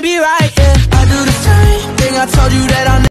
be right, yeah. I do the same thing, I told you that I